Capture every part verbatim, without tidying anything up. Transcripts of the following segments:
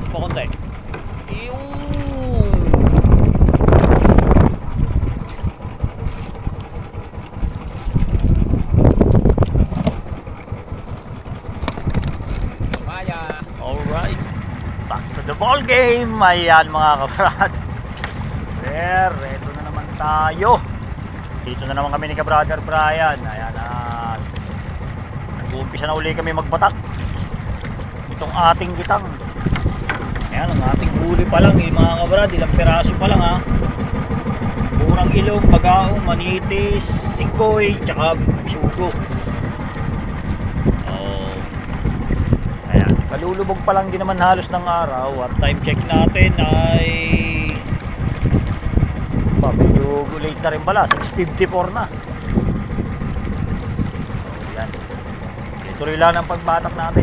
angat-angat pa konti. Iyun. Maya. Alright. Back to the ball game. Ayan mga kabrad. There, reto na naman tayo. Dito na naman kami ni ka-brother Brian. Ayan at nag-uumpisa na uli kami magbatak. Itong ating bitang. Ayan, ang ating huli pa lang eh, mga kabrad. Ilang peraso pa lang ha. Murang ilong, bagaong, manitis, sikoy, tsaka bisugo. Oh. Ayan, kalulubog pa lang din naman halos ng araw. At time check natin ay ba, medyo late na rin pala, six fifty-four na. So, yan. Tuloy lang ang pagbatak natin.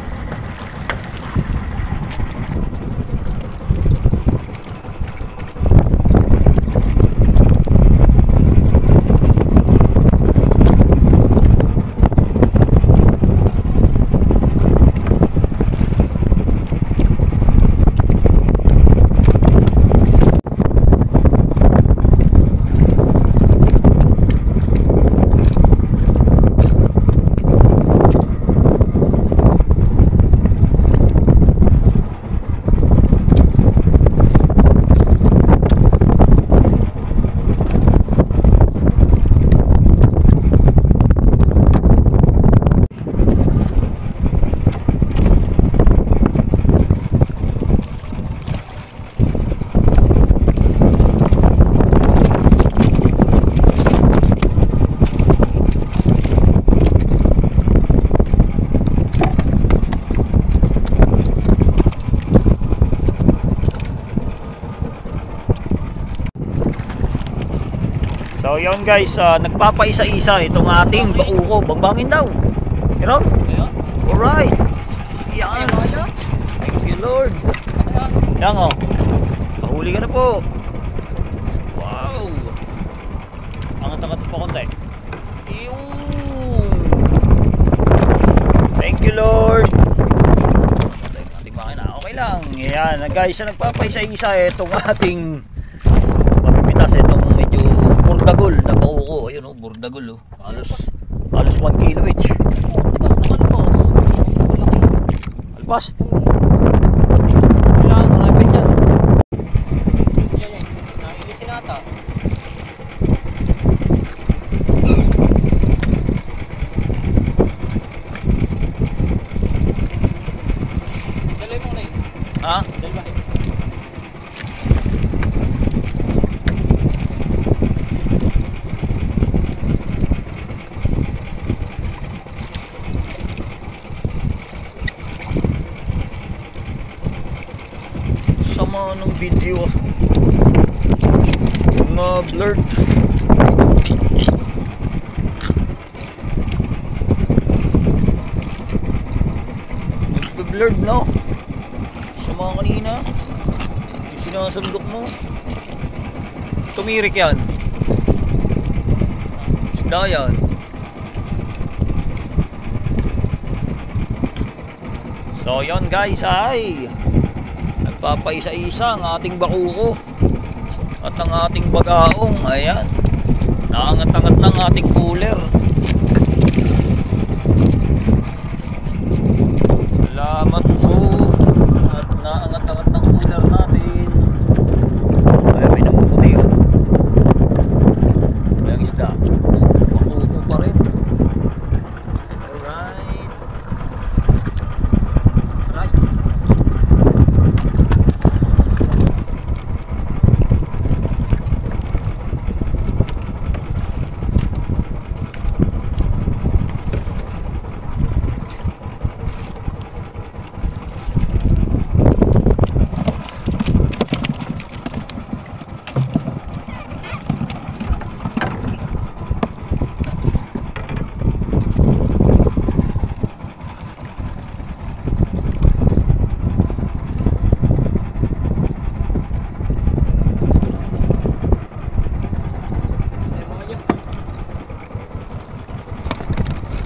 So yun guys, uh, nagpapaisa-isa itong ating bauko. Bangbangin daw. Meron? Alright. Yan. Thank you Lord. Yan o. Pahuli ka na po. Wow. Angat-angat pa konti. Iyun. Thank you Lord. Ating makina. Okay lang. Yan guys, nagpapaisa-isa itong ating mamimitas itong medyo burdagol na pauko. Ayun oh, burdagol oh. Halos halos one kilo each. Alpas. Kailangan marami yan. Yan yan. Nailisin ata. Dalay mo na yun. Ha? Dalay. Sama ng video na blurred. Nagpa-blurred no? Sama kanina yung sinasandok mo. Tumirik yan. Isda yan. So yun guys ay papaisa-isa ang ating bakuko at ang ating bagaong. Ayan, naangat-angat ng ating cooler. Salamat po. At naangat-angat ng cooler natin. Ay, may namumuti yun. May ang isda. Bakuko pa rin. Alright. Right.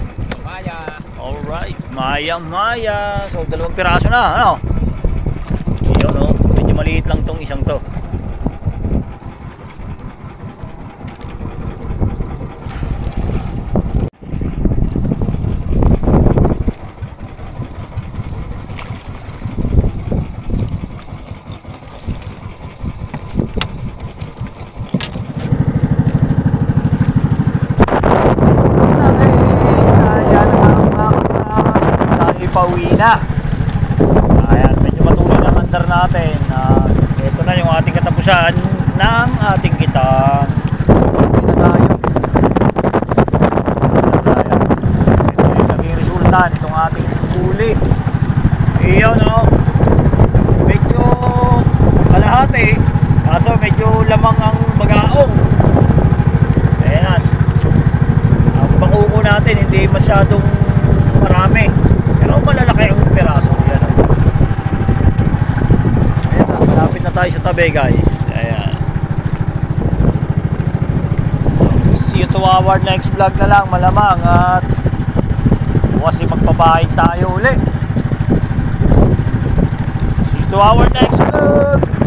Maya Maya. So dalawang piraso na, ano? Yun o, medyo maliit lang tong isang to. Pauwi na. Ayan, medyo matuloy na andar natin. Uh, ito na yung ating katapusan ng ating kitang. Pauwi na tayo. Ayan. Ito yung naging resulta nitong ating huli. Iyon no. Medyo kalahati. Kaso medyo lamang ang bagaong. Ayan. Ang bakuko natin hindi masyadong marami. Pero malalaki ang piraso. Yan. Ayan na, malapit na tayo sa tabi guys. Ayan. So, see you to our next vlog na lang malamang. At bukas magpapahin tayo uli. See you to our next vlog.